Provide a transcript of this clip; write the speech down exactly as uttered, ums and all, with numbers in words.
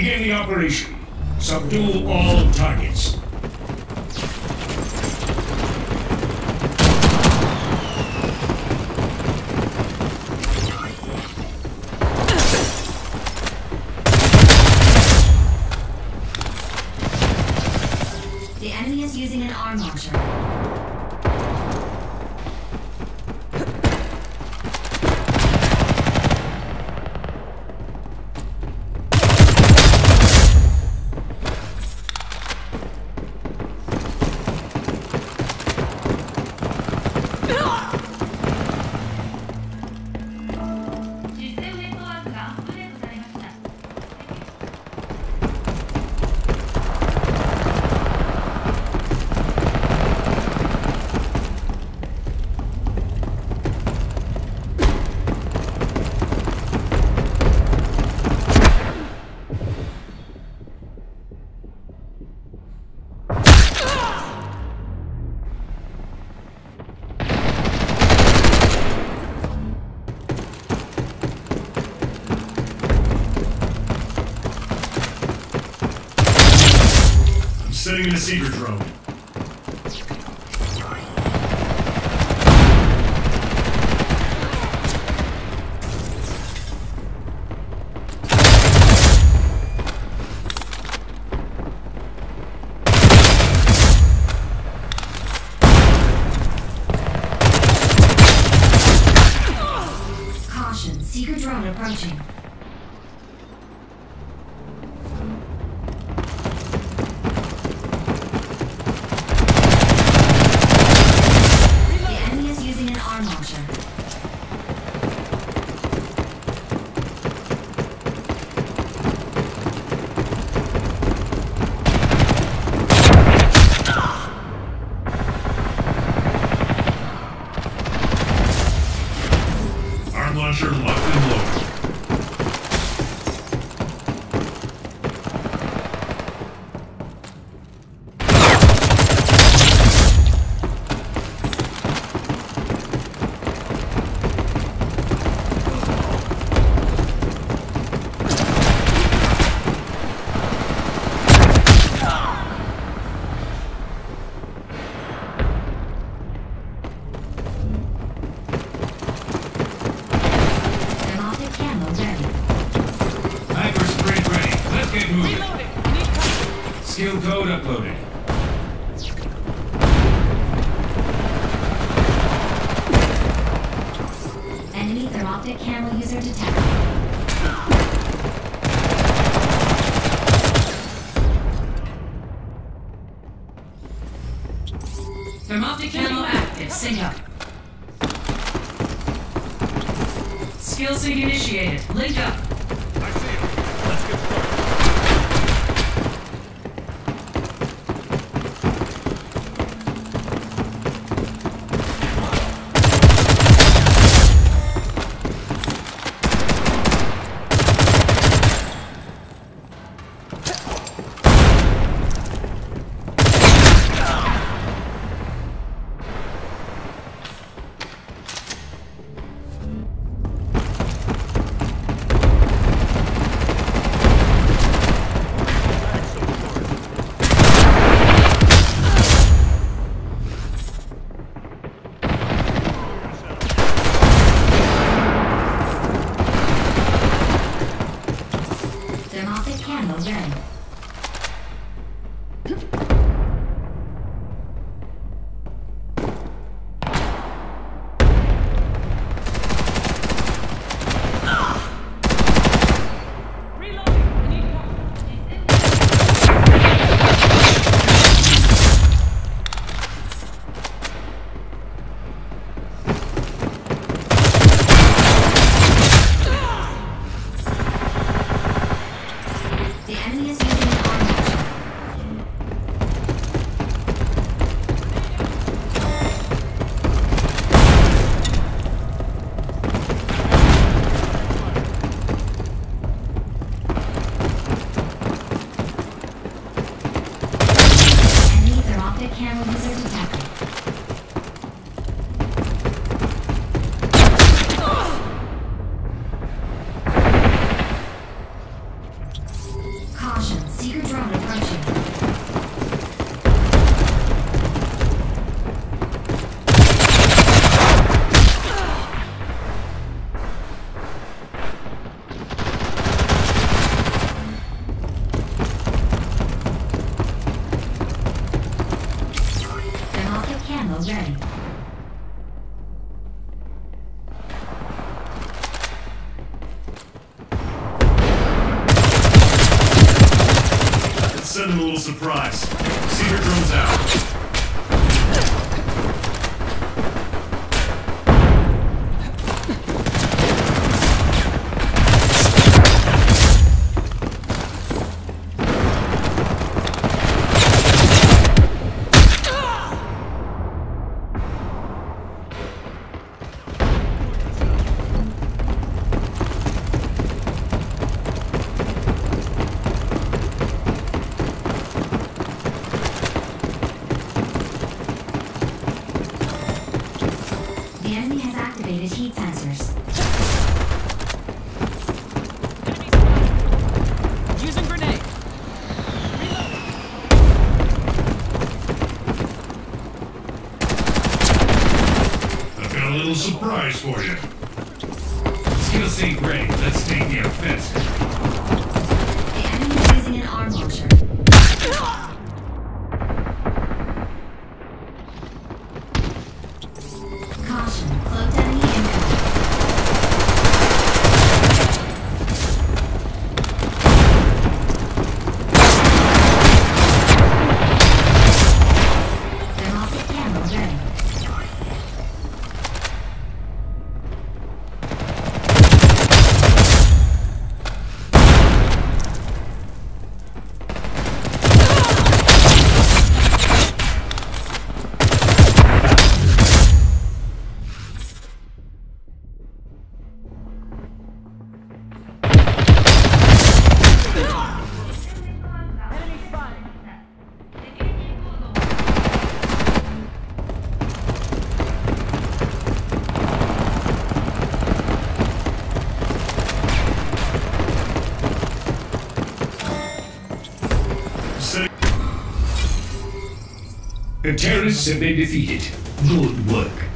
Begin the operation. Subdue all targets. The enemy is using an arm launcher. Setting in a seeker drone. Caution, seeker drone approaching. Launcher locked and loaded. Skill code uploaded. Enemy thermoptic camo user detected. Thermoptic camo active. Sync up. Skill sync initiated. Link up. I see him. Let's get started. send them a little surprise. Seeker drones out. The enemy has activated heat sensors. Using grenade. I've got a little surprise for you. Skill sync ready. Let's take the offensive. The enemy is using an arm launcher. Caution, cloaked enemy incoming. Their optic camera ready. The terrorists have been defeated. Good work.